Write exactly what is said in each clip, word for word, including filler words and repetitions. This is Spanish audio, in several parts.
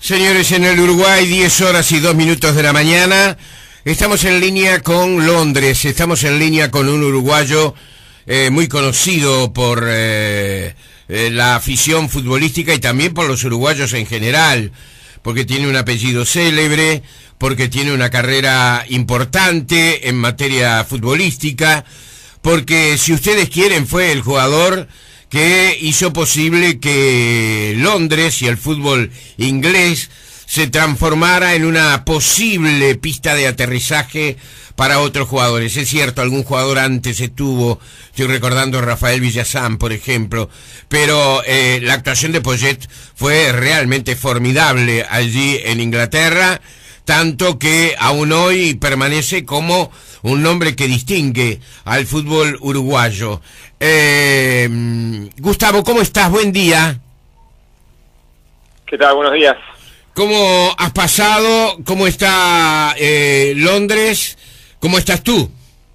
Señores, en el Uruguay, diez horas y dos minutos de la mañana, estamos en línea con Londres, estamos en línea con un uruguayo eh, muy conocido por eh, eh, la afición futbolística y también por los uruguayos en general, porque tiene un apellido célebre, porque tiene una carrera importante en materia futbolística, porque si ustedes quieren fue el jugador que hizo posible que Londres y el fútbol inglés se transformara en una posible pista de aterrizaje para otros jugadores. Es cierto, algún jugador antes estuvo, estoy recordando a Rafael Villazán, por ejemplo, pero eh, la actuación de Poyet fue realmente formidable allí en Inglaterra, tanto que aún hoy permanece como un nombre que distingue al fútbol uruguayo. Eh, Gustavo, ¿cómo estás? Buen día. ¿Qué tal? Buenos días. ¿Cómo has pasado? ¿Cómo está eh, Londres? ¿Cómo estás tú?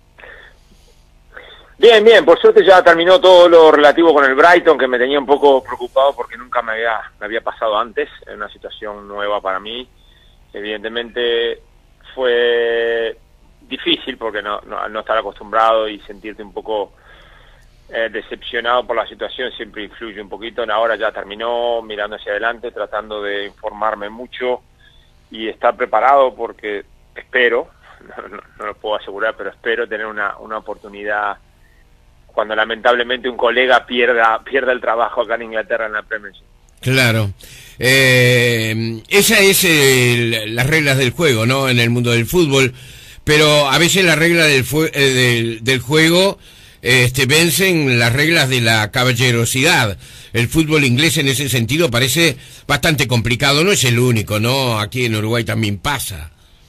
Bien, bien. Por suerte ya terminó todo lo relativo con el Brighton, que me tenía un poco preocupado porque nunca me había, me había pasado antes. Es una situación nueva para mí. Evidentemente fue difícil porque no, no, no estar acostumbrado y sentirte un poco eh, decepcionado por la situación siempre influye un poquito. Ahora ya terminó, mirando hacia adelante, tratando de informarme mucho y estar preparado porque espero, no, no, no lo puedo asegurar, pero espero tener una, una oportunidad cuando lamentablemente un colega pierda, pierda el trabajo acá en Inglaterra en la Premiership. Claro. Eh, esa es el, las reglas del juego, ¿no? En el mundo del fútbol, pero a veces las reglas del, fue, eh, del, del juego este, vencen las reglas de la caballerosidad. El fútbol inglés en ese sentido parece bastante complicado, no es el único, ¿no? Aquí en Uruguay también pasa.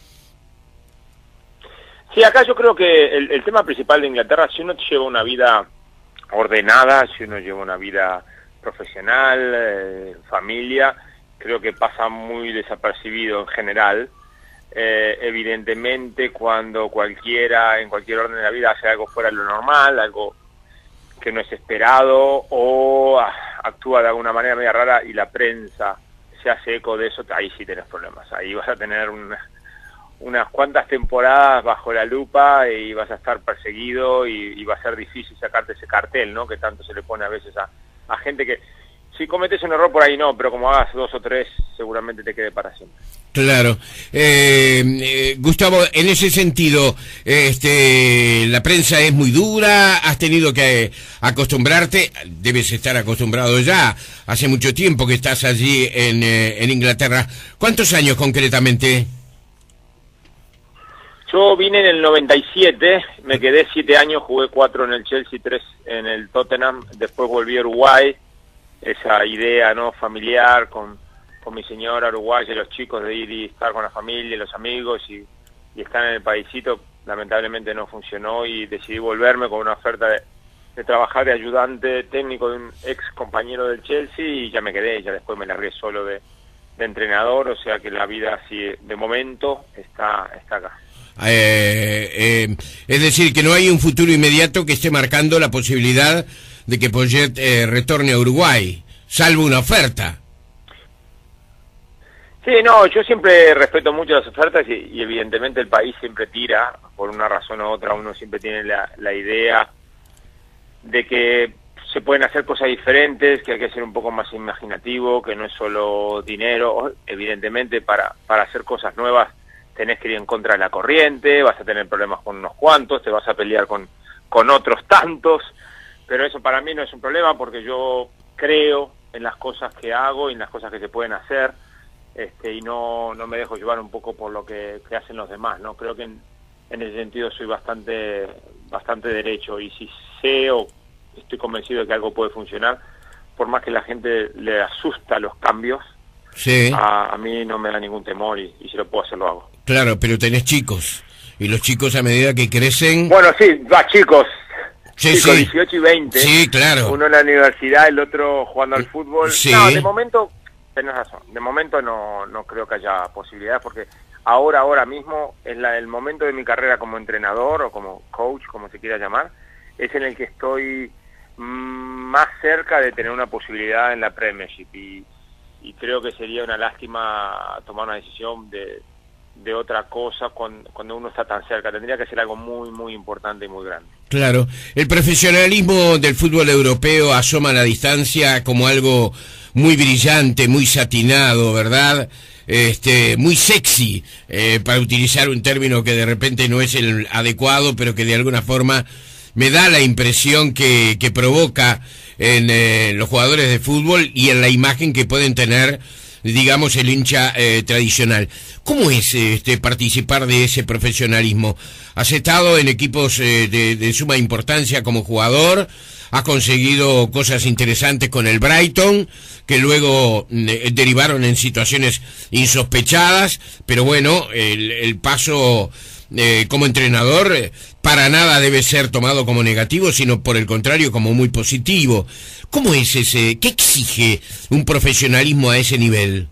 Sí, acá yo creo que el, el tema principal de Inglaterra, si uno lleva una vida ordenada, si uno lleva una vida profesional, eh, familia, creo que pasa muy desapercibido en general. Eh, evidentemente cuando cualquiera, en cualquier orden de la vida, hace algo fuera de lo normal, algo que no es esperado o ah, actúa de alguna manera media rara y la prensa se hace eco de eso, ahí sí tenés problemas. Ahí vas a tener una, unas cuantas temporadas bajo la lupa y vas a estar perseguido y, y va a ser difícil sacarte ese cartel, ¿no? Que tanto se le pone a veces a a gente que, si cometes un error por ahí no, pero como hagas dos o tres, seguramente te quede para siempre. Claro. Eh, eh, Gustavo, en ese sentido, este, la prensa es muy dura, has tenido que acostumbrarte, debes estar acostumbrado ya, hace mucho tiempo que estás allí en, eh, en Inglaterra. ¿Cuántos años concretamente? Yo vine en el noventa y siete, me quedé siete años, jugué cuatro en el Chelsea, tres en el Tottenham, después volví a Uruguay, esa idea no familiar con, con mi señora uruguaya y los chicos de ir y estar con la familia y los amigos y, y estar en el paisito, lamentablemente no funcionó y decidí volverme con una oferta de, de trabajar de ayudante técnico de un ex compañero del Chelsea y ya me quedé, ya después me largué solo de, de entrenador, o sea que la vida así de momento está, está acá. Eh, eh, es decir, que no hay un futuro inmediato que esté marcando la posibilidad de que Poyet eh, retorne a Uruguay, salvo una oferta. Sí, no, yo siempre respeto mucho las ofertas y, y evidentemente el país siempre tira, por una razón u otra, uno siempre tiene la, la idea de que se pueden hacer cosas diferentes, que hay que ser un poco más imaginativo, que no es solo dinero, evidentemente para, para hacer cosas nuevas tenés que ir en contra de la corriente, vas a tener problemas con unos cuantos, te vas a pelear con, con otros tantos, pero eso para mí no es un problema porque yo creo en las cosas que hago y en las cosas que se pueden hacer, este, y no, no me dejo llevar un poco por lo que, que hacen los demás, ¿no? Creo que en, en ese sentido soy bastante, bastante derecho y si sé o estoy convencido de que algo puede funcionar, por más que la gente le asusta los cambios, sí. a, a mí no me da ningún temor y, y si lo puedo hacer lo hago. Claro, pero tenés chicos, y los chicos a medida que crecen... Bueno, sí, va, chicos, sí, chicos, sí. dieciocho y veinte, sí, claro. Uno en la universidad, el otro jugando al fútbol. Sí. No, de momento, tenés razón, de momento no, no creo que haya posibilidad, porque ahora, ahora mismo, es la, el momento de mi carrera como entrenador o como coach, como se quiera llamar, es en el que estoy mmm, más cerca de tener una posibilidad en la Premiership, y y creo que sería una lástima tomar una decisión de, de otra cosa cuando, cuando uno está tan cerca. Tendría que ser algo muy, muy importante y muy grande. Claro, el profesionalismo del fútbol europeo asoma a la distancia como algo muy brillante, muy satinado, ¿verdad? Este, muy sexy, eh, para utilizar un término que de repente no es el adecuado, pero que de alguna forma me da la impresión que, que provoca en eh, los jugadores de fútbol y en la imagen que pueden tener, digamos, el hincha eh, tradicional. ¿Cómo es este participar de ese profesionalismo? ¿Has estado en equipos eh, de, de suma importancia como jugador? ¿Has conseguido cosas interesantes con el Brighton, que luego eh, derivaron en situaciones insospechadas? Pero bueno, el, el paso eh, como entrenador eh, para nada debe ser tomado como negativo, sino por el contrario como muy positivo. ¿Cómo es ese? ¿Qué exige un profesionalismo a ese nivel?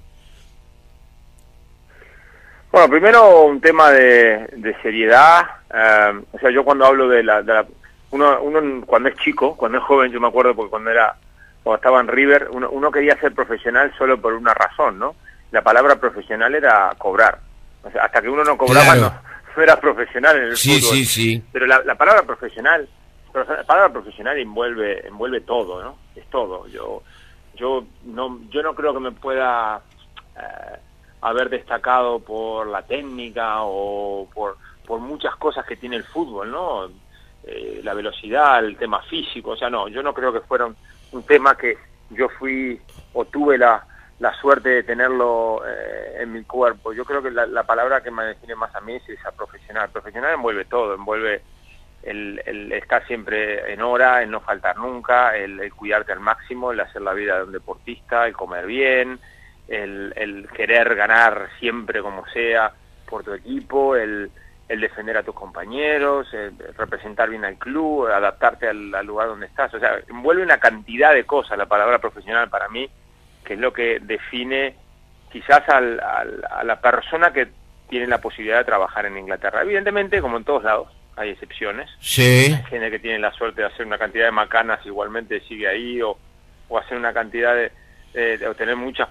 Bueno, primero un tema de, de seriedad. Eh, o sea, yo cuando hablo de la, de la uno, uno cuando es chico, cuando es joven, yo me acuerdo porque cuando era cuando estaba en River, uno, uno quería ser profesional solo por una razón, ¿no? La palabra profesional era cobrar. O sea, hasta que uno no cobraba, claro, no, no era profesional en el sí, fútbol. Sí, sí. Pero la, la palabra profesional, la palabra profesional envuelve, envuelve todo, ¿no? Es todo. Yo, yo no, yo no creo que me pueda eh, haber destacado por la técnica o por, por muchas cosas que tiene el fútbol, ¿no? Eh, la velocidad, el tema físico, o sea, no, yo no creo que fueron un tema que yo fui o tuve la, la suerte de tenerlo eh, en mi cuerpo. Yo creo que la, la palabra que me define más a mí es esa profesional. Profesional envuelve todo, envuelve el, el estar siempre en hora, el no faltar nunca, el, el cuidarte al máximo, el hacer la vida de un deportista, el comer bien, el, el querer ganar siempre como sea por tu equipo, el, el defender a tus compañeros, el representar bien al club, adaptarte al, al lugar donde estás. O sea, envuelve una cantidad de cosas la palabra profesional para mí, que es lo que define quizás al, al, a la persona que tiene la posibilidad de trabajar en Inglaterra. Evidentemente, como en todos lados, hay excepciones. Sí. Hay gente que tiene la suerte de hacer una cantidad de macanas, igualmente sigue ahí, o, o hacer una cantidad de, de, de obtener muchos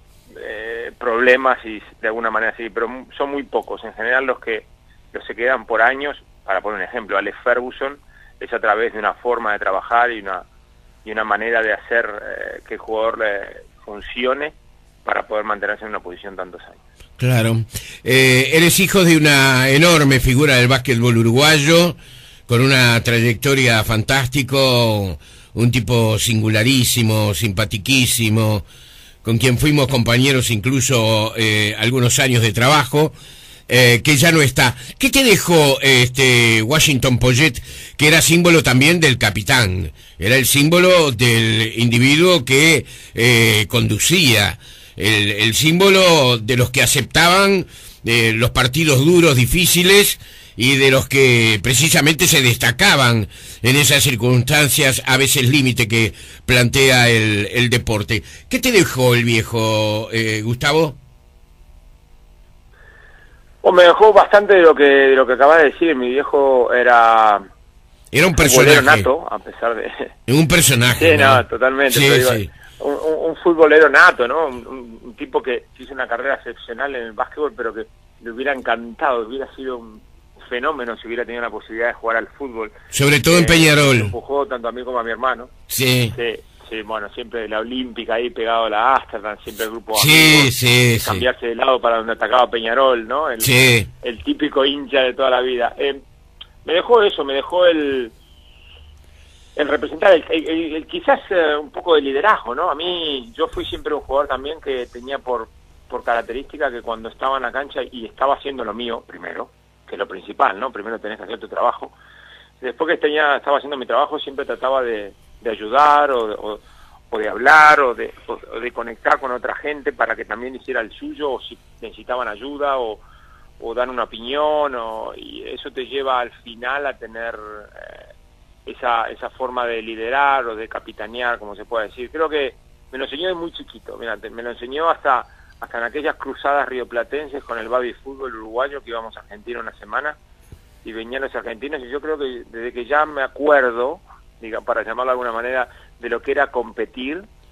eh, problemas y de alguna manera sí, pero son muy pocos. En general los que los se quedan por años, para poner un ejemplo, Alex Ferguson, es a través de una forma de trabajar y una, y una manera de hacer eh, que el jugador eh, funcione para poder mantenerse en una posición tantos años. Claro. Eh, eres hijo de una enorme figura del básquetbol uruguayo, con una trayectoria fantástico, un tipo singularísimo, simpatiquísimo, con quien fuimos compañeros incluso eh, algunos años de trabajo, eh, que ya no está. ¿Qué te dejó este Washington Poyet, que era símbolo también del capitán? Era el símbolo del individuo que eh, conducía, el, el símbolo de los que aceptaban eh, los partidos duros, difíciles, y de los que precisamente se destacaban en esas circunstancias a veces límite que plantea el, el deporte. ¿Qué te dejó el viejo, eh, Gustavo? Oh, me dejó bastante de lo que de lo que acabas de decir. Mi viejo era era un personaje nato, a pesar de un personaje, sí, ¿no? no, totalmente, sí, pero sí. Digo, un, un, un futbolero nato, ¿no? Un, un, un tipo que hizo una carrera excepcional en el básquetbol, pero que le hubiera encantado, hubiera sido un fenómeno si hubiera tenido la posibilidad de jugar al fútbol. Sobre todo eh, en Peñarol. Me empujó tanto a mí como a mi hermano. Sí. Sí, sí, bueno, siempre la Olímpica ahí pegado a la Amsterdam, siempre el grupo sí, amigos, sí, cambiarse sí. de lado para donde atacaba Peñarol, ¿no? El, sí. el típico hincha de toda la vida. Eh, me dejó eso, me dejó el el representar, el, el, el, el quizás eh, un poco de liderazgo, ¿no? A mí, yo fui siempre un jugador también que tenía por, por característica que cuando estaba en la cancha y estaba haciendo lo mío, primero, que es lo principal, ¿no? Primero tenés que hacer tu trabajo. Después que tenía, estaba haciendo mi trabajo, siempre trataba de, de ayudar o de, o, o de hablar o de, o, o de conectar con otra gente para que también hiciera el suyo, o si necesitaban ayuda o, o dar una opinión, o, y eso te lleva al final a tener eh, esa, esa forma de liderar o de capitanear, como se puede decir. Creo que me lo enseñó de muy chiquito, mira, me lo enseñó hasta... hasta en aquellas cruzadas rioplatenses con el baby fútbol uruguayo, que íbamos a Argentina una semana, y venían los argentinos, y yo creo que desde que ya me acuerdo, diga, para llamarlo de alguna manera, de lo que era competir,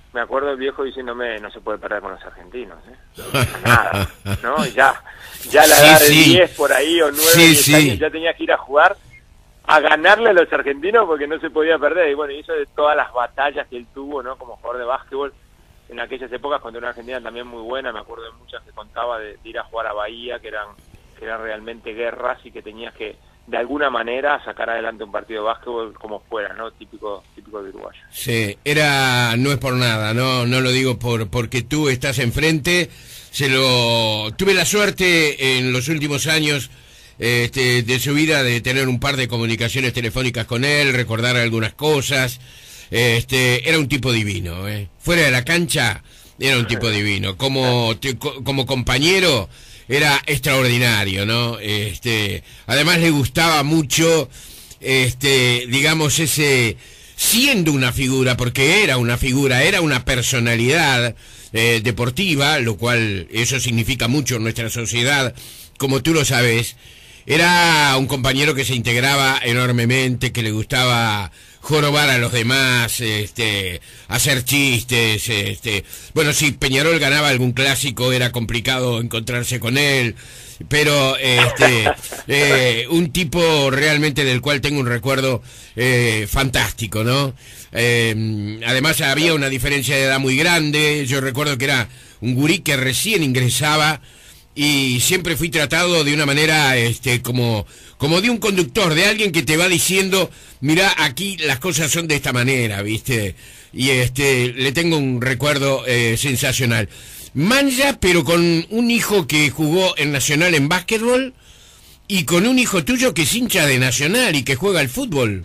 me acuerdo el viejo diciéndome, no se puede perder con los argentinos, ¿eh? Nada, ¿no? Ya, ya a la sí, edad de sí. diez por ahí, o nueve, sí, diez sí. años, ya tenía que ir a jugar, a ganarle a los argentinos porque no se podía perder. Y bueno, y eso de todas las batallas que él tuvo, ¿no? Como jugador de básquetbol, en aquellas épocas, cuando una Argentina también muy buena, me acuerdo de muchas que contaba de, de ir a jugar a Bahía, que eran, que eran realmente guerras y que tenías que, de alguna manera, sacar adelante un partido de básquetbol como fuera, ¿no? Típico, típico de uruguayo. Sí, era, no es por nada, no, no lo digo por porque tú estás enfrente, se lo, tuve la suerte en los últimos años este, de su vida de tener un par de comunicaciones telefónicas con él, recordar algunas cosas. Este, era un tipo divino, ¿eh? Fuera de la cancha era un tipo divino, como como compañero era extraordinario, ¿no? Este, además le gustaba mucho, este, digamos, ese, siendo una figura, porque era una figura, era una personalidad eh, deportiva, lo cual eso significa mucho en nuestra sociedad, como tú lo sabes. Era un compañero que se integraba enormemente, que le gustaba jorobar a los demás, este, hacer chistes, este, bueno, si Peñarol ganaba algún clásico era complicado encontrarse con él, pero este, eh, un tipo realmente del cual tengo un recuerdo eh, fantástico, ¿no? Eh, además había una diferencia de edad muy grande, yo recuerdo que era un gurí que recién ingresaba y siempre fui tratado de una manera este como como de un conductor, de alguien que te va diciendo, mirá, aquí las cosas son de esta manera, ¿viste? Y este le tengo un recuerdo eh, sensacional. Manja, pero con un hijo que jugó en Nacional en básquetbol y con un hijo tuyo que es hincha de Nacional y que juega al fútbol.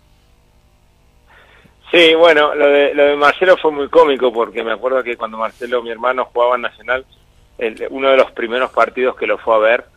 Sí, bueno, lo de, lo de Marcelo fue muy cómico porque me acuerdo que cuando Marcelo, mi hermano, jugaba en Nacional, el, uno de los primeros partidos que lo fue a ver,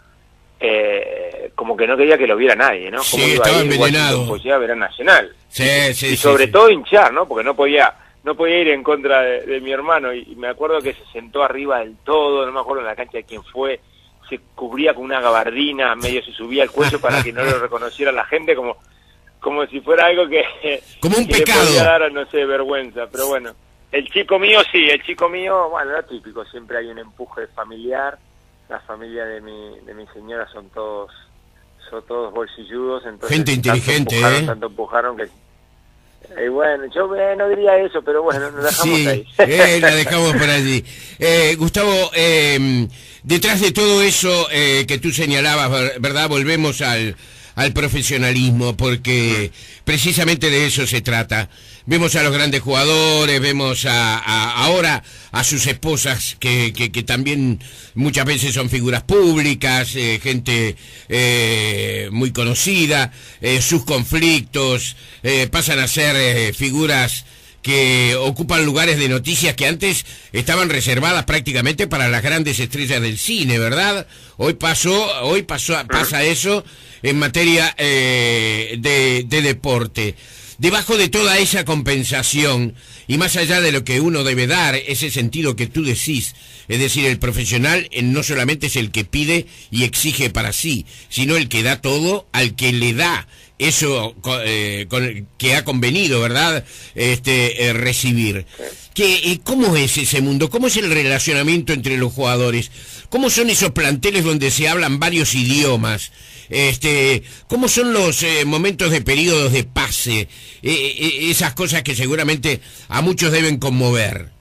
eh, como que no quería que lo viera nadie, ¿no? Como sí, iba estaba a ir, envenenado. pues ya ver a Nacional. Sí, sí, y sí, sobre sí. todo hinchar, ¿no? Porque no podía no podía ir en contra de, de mi hermano. Y, y me acuerdo que se sentó arriba del todo, no me acuerdo en la cancha de quién fue, se cubría con una gabardina, medio se subía el cuello para que no lo reconociera la gente, como como si fuera algo que, como un que pecado. le podía dar, no sé, vergüenza. Pero bueno, el chico mío sí, el chico mío, bueno, era típico, siempre hay un empuje familiar. La familia de mi de mi señora son todos son todos bolsilludos, entonces gente inteligente, tanto empujaron, ¿eh? tanto empujaron que eh, bueno, yo eh, no diría eso, pero bueno, nos dejamos sí, ahí. eh, la dejamos por allí. Eh, Gustavo, eh, detrás de todo eso eh, que tú señalabas, ¿verdad? Volvemos al al profesionalismo, porque precisamente de eso se trata. Vemos a los grandes jugadores, vemos a, a ahora a sus esposas que, que, que también muchas veces son figuras públicas, eh, gente eh, muy conocida, eh, sus conflictos eh, pasan a ser eh, figuras que ocupan lugares de noticias que antes estaban reservadas prácticamente para las grandes estrellas del cine, ¿verdad? Hoy pasó, hoy pasó, pasa eso en materia eh, de, de deporte. Debajo de toda esa compensación, y más allá de lo que uno debe dar, ese sentido que tú decís, es decir, el profesional eh, no solamente es el que pide y exige para sí, sino el que da todo al que le da eso eh, con, que ha convenido, ¿verdad? Este eh, recibir. ¿Qué, eh, ¿Cómo es ese mundo? ¿Cómo es el relacionamiento entre los jugadores? ¿Cómo son esos planteles donde se hablan varios idiomas? Este, ¿cómo son los eh, momentos de periodos de pase? Eh, eh, esas cosas que seguramente a muchos deben conmover.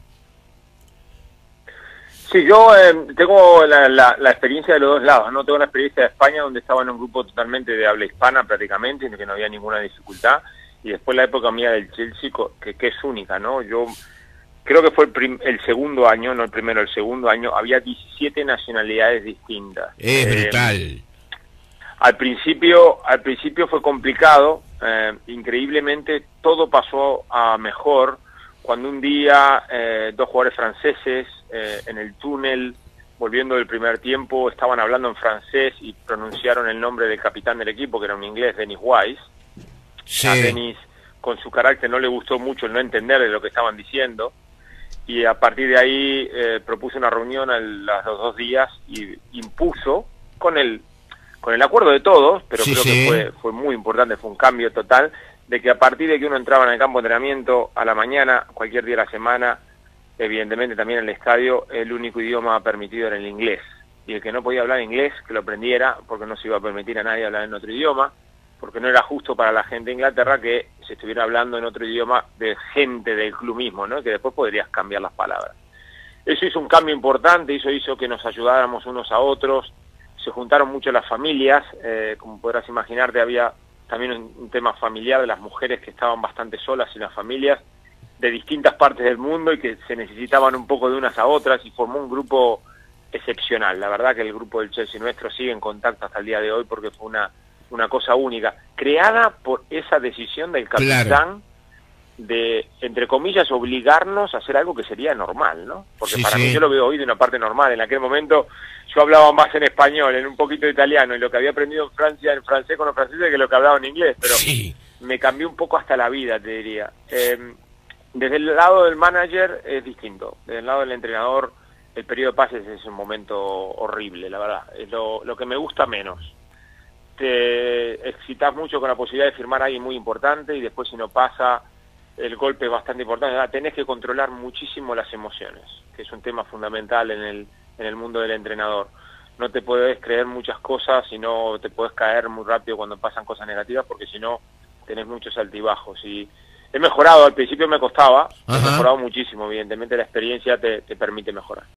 Sí, yo eh, tengo la, la, la experiencia de los dos lados, ¿no? Tengo la experiencia de España, donde estaba en un grupo totalmente de habla hispana prácticamente, en el que no había ninguna dificultad, y después la época mía del Chelsea, que, que es única, ¿no? Yo creo que fue el, prim, el segundo año, no el primero, el segundo año, había diecisiete nacionalidades distintas. Es eh, brutal. Al principio, al principio fue complicado, eh, increíblemente todo pasó a mejor cuando un día eh, dos jugadores franceses eh, en el túnel, volviendo del primer tiempo, estaban hablando en francés y pronunciaron el nombre del capitán del equipo, que era un inglés, Dennis Wise. Sí. A Dennis, con su carácter, no le gustó mucho el no entender de lo que estaban diciendo, y a partir de ahí eh, propuso una reunión a los dos días y impuso, con el con el acuerdo de todos, pero sí, creo sí. que fue, fue muy importante, fue un cambio total, de que a partir de que uno entraba en el campo de entrenamiento a la mañana, cualquier día de la semana, evidentemente también en el estadio el único idioma permitido era el inglés. Y el que no podía hablar inglés, que lo aprendiera, porque no se iba a permitir a nadie hablar en otro idioma, porque no era justo para la gente de Inglaterra que se estuviera hablando en otro idioma de gente del club mismo, ¿no? Que después podrías cambiar las palabras. Eso hizo un cambio importante, eso hizo que nos ayudáramos unos a otros, se juntaron mucho las familias, eh, como podrás imaginarte había también un, un tema familiar de las mujeres que estaban bastante solas y las familias de distintas partes del mundo y que se necesitaban un poco de unas a otras y formó un grupo excepcional. La verdad que el grupo del Chelsea nuestro sigue en contacto hasta el día de hoy porque fue una, una cosa única, creada por esa decisión del capitán, claro, de, entre comillas, obligarnos a hacer algo que sería normal, ¿no? Porque sí, para sí. mí yo lo veo hoy de una parte normal. En aquel momento yo hablaba más en español, en un poquito de italiano, y lo que había aprendido en Francia, en francés con los franceses, que lo que hablaba en inglés, pero sí. me cambió un poco hasta la vida, te diría. Eh, desde el lado del manager es distinto, desde el lado del entrenador el periodo de pases es un momento horrible, la verdad, es lo, lo que me gusta menos. Te excitas mucho con la posibilidad de firmar a alguien muy importante y después si no pasa, el golpe es bastante importante. Ahora, tenés que controlar muchísimo las emociones, que es un tema fundamental en el, en el mundo del entrenador. No te puedes creer muchas cosas y no te puedes caer muy rápido cuando pasan cosas negativas, porque si no tenés muchos altibajos. Y he mejorado, al principio me costaba, Ajá. he mejorado muchísimo, evidentemente la experiencia te, te permite mejorar.